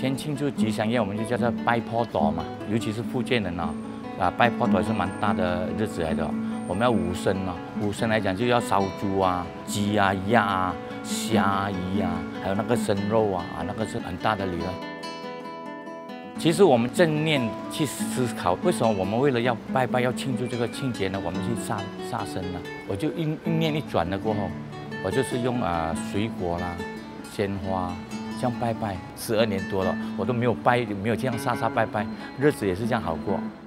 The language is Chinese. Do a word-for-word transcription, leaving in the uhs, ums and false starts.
前庆祝吉祥夜，我们就叫做拜破朵嘛，尤其是福建人哦，啊，拜破朵是蛮大的日子来的、哦。我们要五牲哦，五牲来讲就要烧猪啊、鸡啊、鸭啊、虾、鱼啊，还有那个生肉啊，啊，那个是很大的礼了。其实我们正念去思考，为什么我们为了要拜拜、要庆祝这个庆节呢？我们去杀杀生呢？我就意意念一转了过后，我就是用啊、呃、水果啦、鲜花这样拜拜，十二年多了，我都没有拜，没有这样杀杀拜拜，日子也是这样好过。